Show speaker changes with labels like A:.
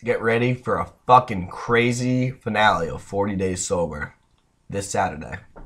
A: Get ready for a fucking crazy finale of 40 Days Sober this Saturday.